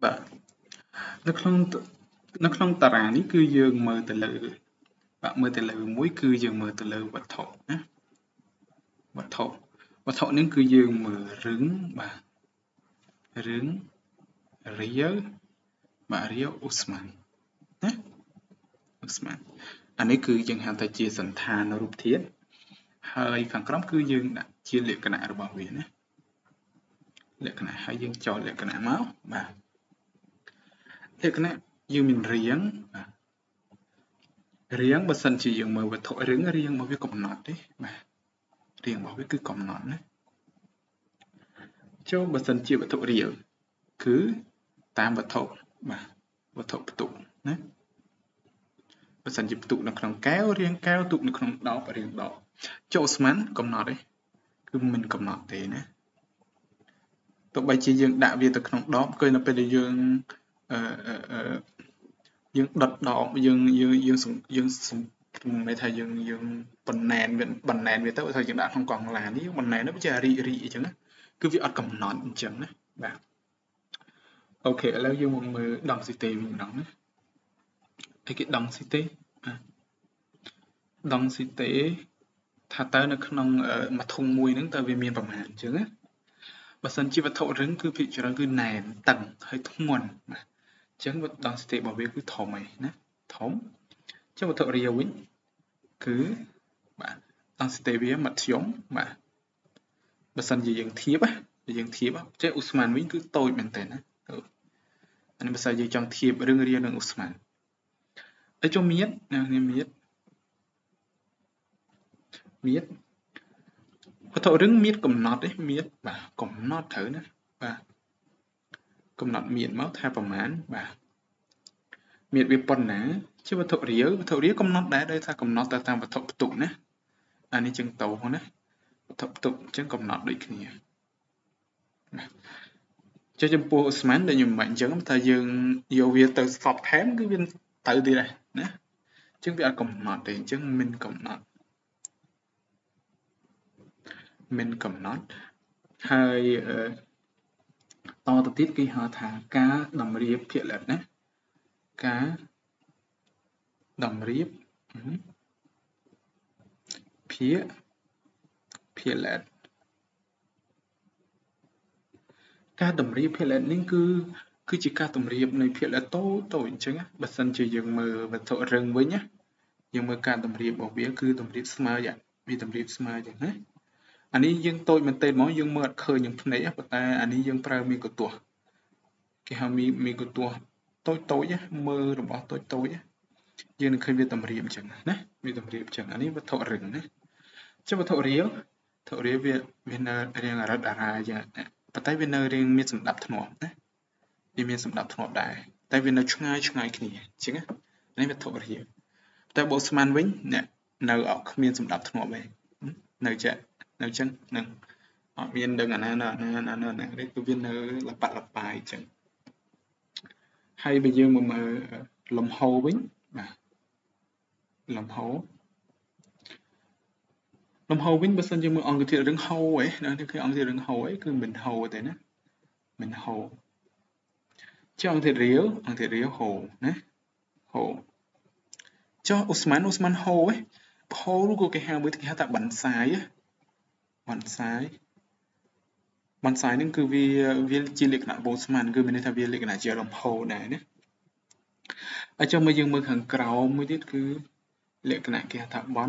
បាទនៅក្នុងតារាងនេះគឺយើងមើលទៅលើបាទមើលទៅលើមួយគឺយើងមើលទៅលើវត្ថុណាវត្ថុនេះគឺយើងមើលរឿងបាទរឿងរាវបាទរាវឧស្ម័នណាឧស្ម័នអានេះគឺយើងហៅថាជាសន្តានរូបធាតុហើយខាងក្រោមគឺយើងដាក់ជាលក្ខណៈរបស់វាណាលក្ខណៈហើយយើងចោលលក្ខណៈមកបាទលក្ខណៈយើងមានរាងបាទរាងបើសិនជាយើងមើលវត្ថុរាងរបស់វាកំណត់ទេបាទរាងរបស់វាគឺកំណត់ណាចូលបើសិនជាវត្ថុរាវគឺតាមវត្ថុបាទវត្ថុផ្ទុកណាបើសិនជាផ្ទុកនៅក្នុងកែវរាងកែវទុកនៅក្នុងដបរាងដបចូលស្មានកំណត់ទេគឺមិនកំណត់ទេណាទោះបីជាយើងដាក់វាទៅក្នុងដបគឺនៅពេលដែលយើងដុតដបយើងមិនថាយើងបណ្ណែនវាទៅថាយើងដាក់ក្នុងកង់ឡាននេះបណ្ណែនទៅវារីអញ្ចឹងណាគឺវាអត់កំណត់អញ្ចឹងណាបាទអូខេឥឡូវយើងមកមើលដង់ស៊ីតេវិញម្ដងណាអីគេដង់ស៊ីតេដង់ស៊ីតេថាតើនៅក្នុងមួយធុងមួយហ្នឹងតើវាមានប្រមាណអញ្ចឹងណាបើសិនជាវត្ថុរឹងគឺភាគច្រើនគឺណែនតឹងហើយធ្ងន់បាទអញ្ចឹងដង់ស៊ីតេរបស់វាគឺធំឯណាធំចុះវត្ថុរាវវិញគឺបាទដង់ស៊ីតេវាមធ្យមបាទបើសិនជាយើងធៀបចេះឧស្ម័នវិញគឺតូចមែនតើណាអានេះបើសិនយើងចង់ធៀបរឿងរាវនិងឧស្ម័នហើយចុះមៀតវត្ថុរឹងមៀតកំណត់ទេមៀតបាទកំណត់ត្រូវណាបាទកំណត់មៀតមកថាប្រមាណបាទមៀតវាប៉ុណ្ណាជាវត្ថុរាវកំណត់ដែរដោយថាកំណត់ទៅតាមវត្ថុផ្ទុកណាអានេះចឹងតោណាវត្ថុផ្ទុកចឹងកំណត់ដូចគ្នាណាចុះចំពោះឧស្ម័នដែលខ្ញុំមិនអញ្ចឹងថាយើងយកវាទៅសពថែមគឺវាទៅទៀតដែរណាអញ្ចឹងវាអត់កំណត់ទេអញ្ចឹងមិនកំណត់ហើយតទៅទៀតគេហៅថាការតម្រៀបភាគលិតណាការតម្រៀបភាគលិតការតម្រៀបភាគលិតនេះគឺជាការតម្រៀបនៃភាគលិតតូចអញ្ចឹងបើសិនជាយើងមើលវត្ថុរឹងវិញណាយើងមើលការតម្រៀបរបស់វាគឺតម្រៀបស្មើយ៉ាងវាតម្រៀបស្មើយ៉ាងណាអានេះយើងតូចមែនទេហ្មងយើងមើលអត់ឃើញនឹងភ្នែកប៉ុន្តែអានេះយើងប្រើមីក្រូទស្សន៍គេហៅមីក្រូទស្សន៍តូចមើលរបស់តូចយើងនឹងឃើញវាតម្រៀបអញ្ចឹងណាវាតម្រៀបអញ្ចឹងអានេះវត្ថុរឹងណាចុះវត្ថុរាវវានៅរាងអរិតអារាអញ្ចឹងប៉ុន្តែវានៅរាងមានសម្ដាប់ធ្នាប់ណាវាមានសម្ដាប់ធ្នាប់ដែរតែវានៅឆ្ងាយគ្នាអញ្ចឹងណានេះវត្ថុរាវតែបើស្មានវិញអ្នកនៅអត់គ្មានសម្ដាប់ធ្នាប់ទេនៅអញ្ចឹងនឹងអត់មានដឹងអាណានេះគឺវានៅលប៉ាត់លប៉ាយអញ្ចឹងហើយបើយើងមកមើលលំហូរវិញបាទលំហូរវិញបើសិនជាមើលអង្គធាតុរឹងហូរឯណានេះគឺអង្គធាតុរឹងហូរឯគឺមិនហូរទេណាមិនហូរចុះអង្គធាតុរាវហូរណាហូរចុះឧស្ម័នហូរឯហូរនោះក៏គេហៅមួយគេហៅថាបន្សាយនឹងគឺវាជាលក្ខណៈរបស់ឧស្ម័នគឺមានន័យថាវាលក្ខណៈជាលំហូរដែរណាហើយចុះយើងមើលខាងក្រោមមួយទៀតគឺលក្ខណៈគេហៅថាប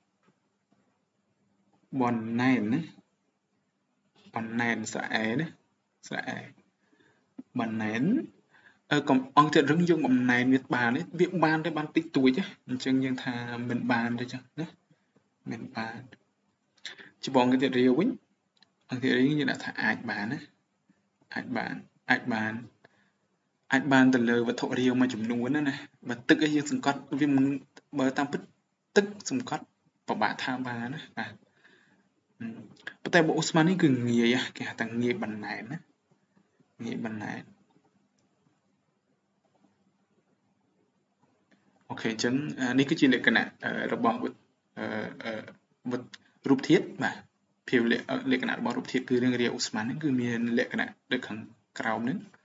នណែនណាបនណែនស្រអែណាបនណែនអង្គធាតុរឹងយើងបំណែនវាបានទេវាបានតែបានតិចតួចអញ្ចឹងយើងថាមិនបានទេចឹងណាមិនបានច្បងអង្គធាតុរាវវិញអង្គធាតុរាវយើងដាក់ថាអាចបានណាអាចបានទៅលើវត្ថុរាវមួយចំនួនណាបើទឹកឯងយើងសង្កត់វាបើតាមពិតទឹកសង្កត់ពិបាកថាបានណាបាទប៉ុន្តែបើឧស្ម័ននេះគឺងាយគេហៅថាងាយបណ្ណែនណាងាយបណ្ណែនអូខេអញ្ចឹងនេះគឺជាលក្ខណៈរបស់រូបធាតុបាទភាវលក្ខណៈរបស់រូបធាតុគឺរឿងរាវឧស្ម័នហ្នឹងគឺមានលក្ខណៈដូចខាងក្រោមហ្នឹង